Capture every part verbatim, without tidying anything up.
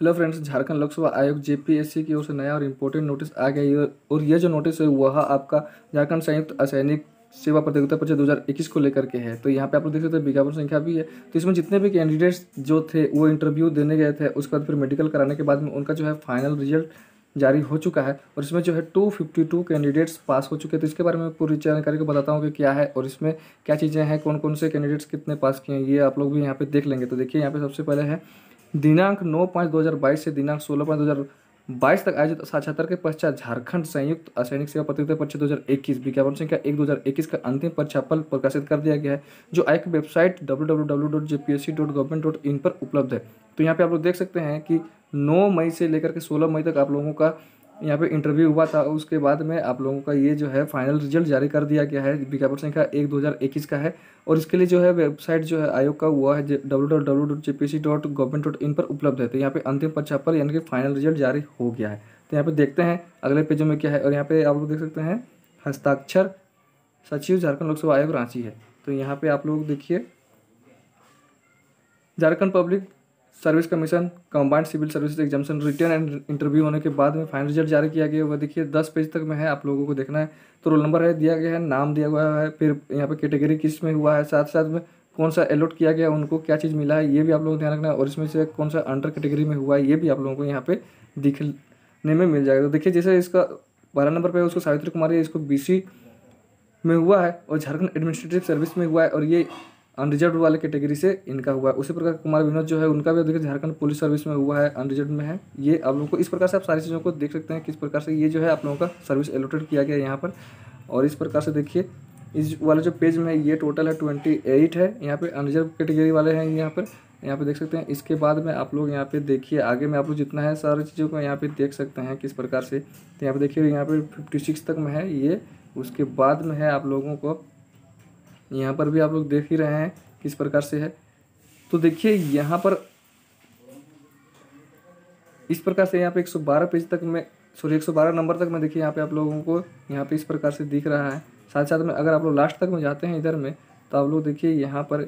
Hello friends, Jharkhand लोक सेवा आयोग जेपीएससी की ओर से नया और इम्पोर्टेंट नोटिस आ गया है। और ये जो नोटिस है वह आपका झारखंड संयुक्त असैनिक सेवा प्रतियोगिता परीक्षा दो हज़ार इक्कीस को लेकर के है। तो यहाँ पे आप लोग देख सकते हैं विज्ञापन संख्या भी है। तो इसमें जितने भी कैंडिडेट्स जो थे वो इंटरव्यू देने गए थे, उसके बाद फिर मेडिकल कराने के बाद में उनका जो है फाइनल रिजल्ट जारी हो चुका है। और इसमें जो है दो सौ बावन कैंडिडेट्स पास हो चुके हैं। तो इसके बारे में पूरी जानकारी को बताता हूँ कि क्या है और इसमें क्या चीज़ें हैं, कौन कौन से कैंडिडेट्स कितने पास किए हैं, ये आप लोग भी यहाँ पे देख लेंगे। तो देखिए यहाँ पे सबसे पहले है दिनांक नौ पाँच दो हज़ार बाईस से दिनांक सोलह पाँच दो हज़ार बाईस तक आयोजित साक्षात्कार के पश्चात झारखंड संयुक्त असैनिक सेवा प्रतियोगिता परीक्षा दो हज़ार इक्कीस विज्ञापन संख्या एक दो हज़ार इक्कीस का अंतिम परीक्षाफल प्रकाशित कर दिया गया है, जो आयोग की website W W W dot J P S C dot government dot in पर उपलब्ध है। तो यहाँ पे आप लोग देख सकते हैं कि नौ मई से लेकर के सोलह मई तक आप लोगों का यहाँ पे इंटरव्यू हुआ था। उसके बाद में आप लोगों का ये जो है फाइनल रिजल्ट जारी कर दिया गया है। विज्ञापन संख्या एक दो हज़ार इक्कीस का है और इसके लिए जो है वेबसाइट जो है आयोग का वो है W W W dot J P C dot government dot in पर उपलब्ध है। तो यहाँ पे अंतिम परीक्षाफल यानी कि फाइनल रिजल्ट जारी हो गया है। तो यहाँ पे देखते हैं अगले पेजों में क्या है। और यहाँ पे आप लोग देख सकते हैं हस्ताक्षर सचिव झारखंड लोक सेवा आयोग रांची है। तो यहाँ पे आप लोग देखिए Jharkhand public service commission combined civil service examination written and interview होने के बाद में फाइनल रिजल्ट जारी किया गया। वह देखिए दस पेज तक में है, आप लोगों को देखना है। तो रोल नंबर है दिया गया है, नाम दिया हुआ है, फिर यहाँ पे कैटेगरी किस में हुआ है, साथ साथ में कौन सा अलॉट किया गया, उनको क्या चीज़ मिला है, ये भी आप लोगों को ध्यान रखना है। और इसमें से कौन सा अंडर कैटेगरी में हुआ है ये भी आप लोगों को यहाँ पे दिखने में मिल जाएगा। तो देखिए जैसे इसका बारह नंबर पर उसको सावित्री कुमारी, इसको बी सी में हुआ है और झारखंड एडमिनिस्ट्रेटिव सर्विस में हुआ है और ये अनरिजर्व वाले कैटेगरी से इनका हुआ है। उसी प्रकार कुमार विनोद जो है उनका भी देखिए झारखंड पुलिस सर्विस में हुआ है, अनरिजर्व में है। ये आप लोगों को इस प्रकार से आप सारी चीज़ों को देख सकते हैं किस प्रकार से ये जो है आप लोगों का सर्विस एलोटेड किया गया है यहाँ पर। और इस प्रकार से देखिए इस वाले जो पेज में है ये टोटल है ट्वेंटी एट है। यहाँ पे अनरिजर्व कैटेगरी वाले हैं यहाँ पर, यहाँ पे देख सकते हैं। इसके बाद में आप लोग यहाँ पे देखिए आगे में आप लोग जितना है सारी चीज़ों को यहाँ पे देख सकते हैं किस प्रकार से। तो यहाँ पे देखिए यहाँ पे फिफ्टी सिक्स तक में है ये। उसके बाद में है आप लोगों को यहाँ पर भी आप लोग देख ही रहे हैं किस प्रकार से है। तो देखिए यहाँ पर इस प्रकार से यहाँ पे एक सौ बारह पेज तक में सॉरी एक सौ बारह नंबर तक में देखिए यहाँ पे आप लोगों को यहाँ पे इस प्रकार से दिख रहा है। साथ साथ में अगर आप लोग लास्ट तक में जाते हैं इधर में तो आप लोग देखिए यहाँ पर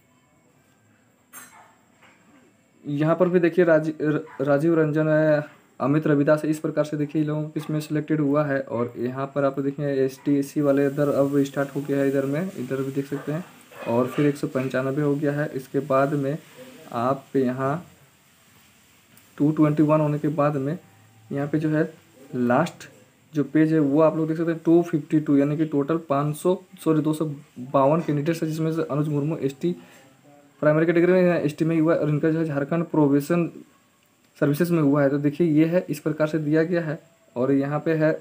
यहाँ पर भी देखिए राजीव राजीव रंजन है, अमित रविदास, इस प्रकार से देखिए लोगों को किसमें सिलेक्टेड हुआ है। और यहाँ पर आप देखिए एस टी एस सी वाले इधर अब स्टार्ट हो गया है, इधर में इधर भी देख सकते हैं। और फिर एक सौ पंचानवे हो गया है। इसके बाद में आप यहाँ टू ट्वेंटी वन होने के बाद में यहाँ पे जो है लास्ट जो पेज है वो आप लोग देख सकते हैं टू फिफ्टी टू यानी कि टोटल पाँच सौ सॉरी दो सौ बावन कैंडिडेट्स है, जिसमें से Anuj Murmu S T primary category में एस टी में हुआ है और इनका जो है झारखंड प्रोबेशन सर्विसेज में हुआ है। तो देखिए ये है इस प्रकार से दिया गया है। और यहाँ पे है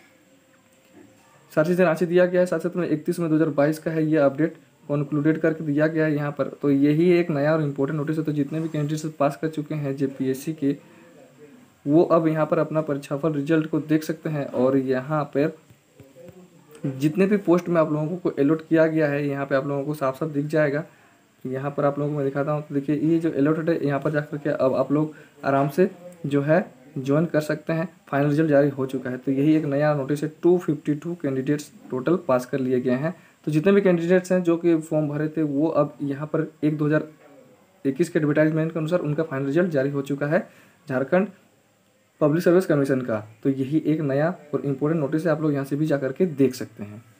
सारी चीज़ें रांची दिया गया है। साथ साथ में इकतीस में दो हज़ार बाईस का है ये अपडेट कंक्लूडेड करके दिया गया है यहाँ पर। तो यही एक नया और इम्पोर्टेंट नोटिस है। तो जितने भी कैंडिडेट्स पास कर चुके हैं जेपीएससी के वो अब यहाँ पर अपना परीक्षाफल रिजल्ट को देख सकते हैं। और यहाँ पर जितने भी पोस्ट में आप लोगों को अलॉट किया गया है यहाँ पे आप लोगों को साफ साफ दिख जाएगा। यहाँ पर आप लोगों को मैं दिखाता हूँ। तो देखिए ये जो अलॉटेड है यहाँ पर जाकर के अब आप लोग आराम से जो है ज्वाइन कर सकते हैं। फाइनल रिजल्ट जारी हो चुका है। तो यही एक नया नोटिस है। Two fifty two candidates total pass कर लिए गए हैं। तो जितने भी कैंडिडेट्स हैं जो कि फॉर्म भरे थे वो अब यहाँ पर एक दो हज़ार इक्कीस के एडवर्टाइजमेंट के अनुसार उनका फाइनल रिजल्ट जारी हो चुका है झारखंड पब्लिक सर्विस कमीशन का। तो यही एक नया और इम्पोर्टेंट नोटिस है, आप लोग यहाँ से भी जा करके देख सकते हैं।